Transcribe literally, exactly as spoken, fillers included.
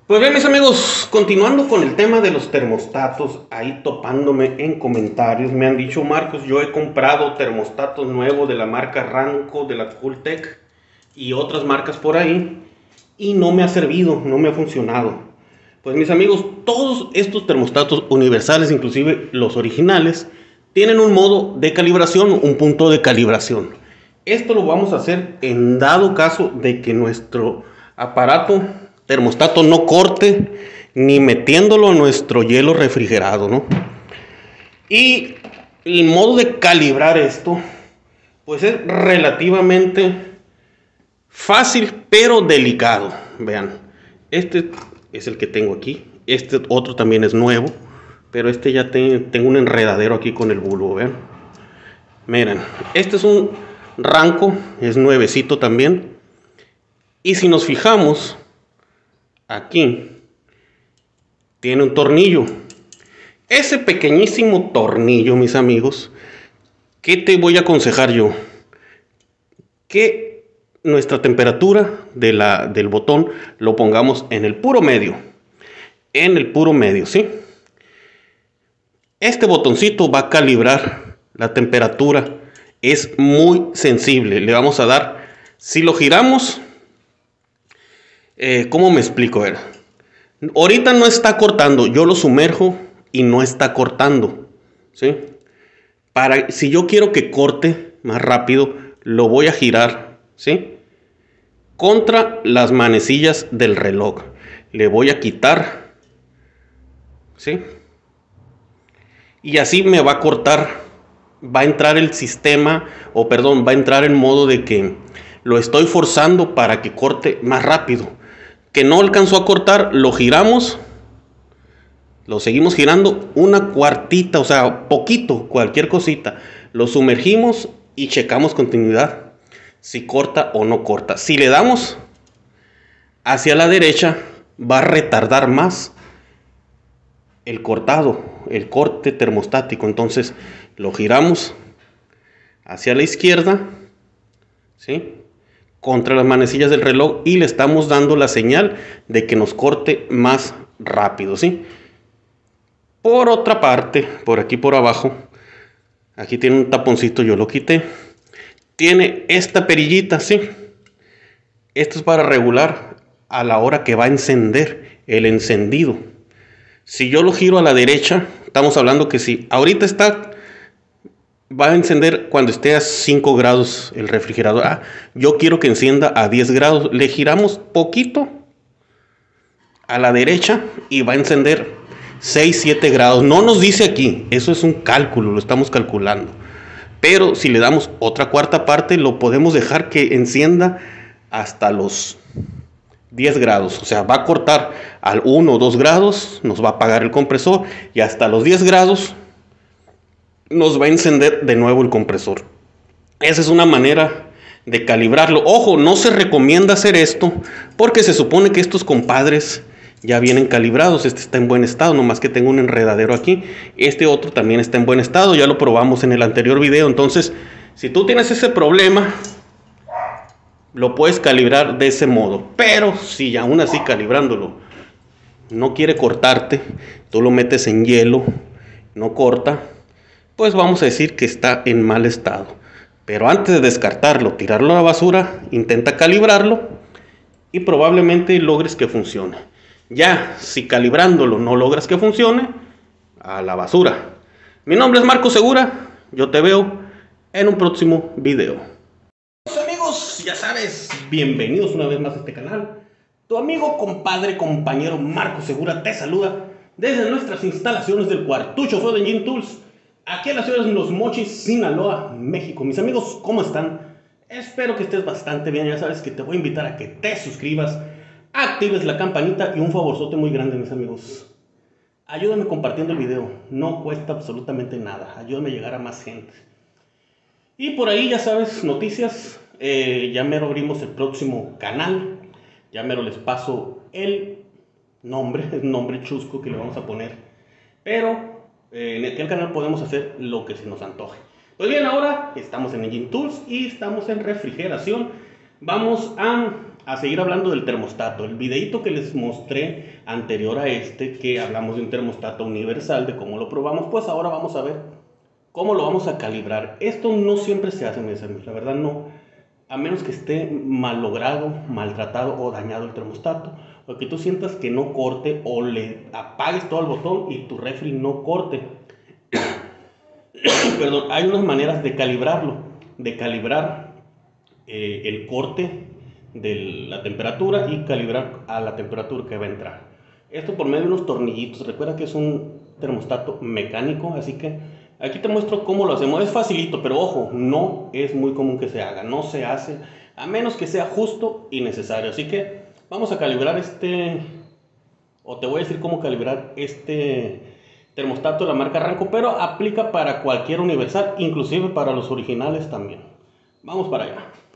Pues bien, mis amigos, continuando con el tema de los termostatos, ahí topándome en comentarios, me han dicho: Marcos, yo he comprado termostatos nuevos de la marca Ranco, de la Cooltech y otras marcas por ahí, y no me ha servido, no me ha funcionado. Pues mis amigos, todos estos termostatos universales, inclusive los originales, tienen un modo de calibración, un punto de calibración. Esto lo vamos a hacer en dado caso de que nuestro aparato termostato no corte, ni metiéndolo en nuestro hielo refrigerado, ¿no? Y el modo de calibrar esto, pues es relativamente fácil, pero delicado. Vean, este es el que tengo aquí. Este otro también es nuevo, pero este ya te, tengo un enredadero aquí con el bulbo, vean. Miren, este es un Ranco, es nuevecito también. Y si nos fijamos, aquí tiene un tornillo. Ese pequeñísimo tornillo, mis amigos, ¿qué te voy a aconsejar yo? Que nuestra temperatura de la, del botón lo pongamos en el puro medio. En el puro medio, ¿sí? Este botoncito va a calibrar la temperatura. Es muy sensible. Le vamos a dar, si lo giramos, Eh, ¿cómo me explico? A ver, ahorita no está cortando, yo lo sumerjo y no está cortando, ¿sí? Para, si yo quiero que corte más rápido, lo voy a girar, ¿sí? Contra las manecillas del reloj. Le voy a quitar, ¿sí? Y así me va a cortar, va a entrar el sistema, o perdón, va a entrar en modo de que lo estoy forzando para que corte más rápido. Que no alcanzó a cortar, lo giramos, lo seguimos girando una cuartita, o sea, poquito, cualquier cosita, lo sumergimos y checamos continuidad, si corta o no corta. Si le damos hacia la derecha, va a retardar más el cortado, el corte termostático. Entonces lo giramos hacia la izquierda, ¿sí?, contra las manecillas del reloj, y le estamos dando la señal de que nos corte más rápido, ¿sí? Por otra parte, por aquí por abajo, aquí tiene un taponcito, yo lo quité. Tiene esta perillita, ¿sí? Esto es para regular a la hora que va a encender el encendido. Si yo lo giro a la derecha, estamos hablando que si ahorita está, va a encender cuando esté a cinco grados el refrigerador. Ah, yo quiero que encienda a diez grados. Le giramos poquito a la derecha y va a encender seis, siete grados. No nos dice aquí, eso es un cálculo, lo estamos calculando. Pero si le damos otra cuarta parte, lo podemos dejar que encienda hasta los diez grados. O sea, va a cortar al uno o dos grados, nos va a apagar el compresor, y hasta los diez grados nos va a encender de nuevo el compresor. Esa es una manera de calibrarlo. Ojo, no se recomienda hacer esto porque se supone que estos compadres ya vienen calibrados. Este está en buen estado, nomás que tengo un enredadero aquí. Este otro también está en buen estado, ya lo probamos en el anterior video. Entonces, si tú tienes ese problema, lo puedes calibrar de ese modo. Pero si aún así calibrándolo no quiere cortarte, tú lo metes en hielo, no corta, pues vamos a decir que está en mal estado. Pero antes de descartarlo, tirarlo a la basura, intenta calibrarlo y probablemente logres que funcione. Ya, si calibrándolo no logras que funcione, a la basura. Mi nombre es Marcos Segura, yo te veo en un próximo video. Amigos, ya sabes, bienvenidos una vez más a este canal. Tu amigo, compadre, compañero Marcos Segura te saluda desde nuestras instalaciones del Cuartucho Feo de Engine Tools, aquí en la ciudad de Los Mochis, Sinaloa, México. Mis amigos, ¿cómo están? Espero que estés bastante bien. Ya sabes que te voy a invitar a que te suscribas, actives la campanita y un favorzote muy grande, mis amigos. Ayúdame compartiendo el video, no cuesta absolutamente nada. Ayúdame a llegar a más gente. Y por ahí, ya sabes, noticias. Eh, ya mero abrimos el próximo canal. Ya mero les paso el nombre, el nombre chusco que le vamos a poner. Pero Eh, en aquel canal podemos hacer lo que se nos antoje. Pues bien, ahora estamos en Engine Tools y estamos en refrigeración. Vamos a a seguir hablando del termostato. El videito que les mostré anterior a este, que hablamos de un termostato universal, de cómo lo probamos, pues ahora vamos a ver cómo lo vamos a calibrar. Esto no siempre se hace, mis amigos, la verdad no, a menos que esté mal logrado, maltratado o dañado el termostato, o que tú sientas que no corte o le apagues todo el botón y tu refri no corte. Perdón, hay unas maneras de calibrarlo, de calibrar eh, el corte de la temperatura y calibrar a la temperatura que va a entrar. Esto por medio de unos tornillitos. Recuerda que es un termostato mecánico, así que aquí te muestro cómo lo hacemos. Es facilito, pero ojo, no es muy común que se haga, no se hace a menos que sea justo y necesario. Así que vamos a calibrar este, o te voy a decir cómo calibrar este termostato de la marca Ranco, pero aplica para cualquier universal, inclusive para los originales también. Vamos para allá.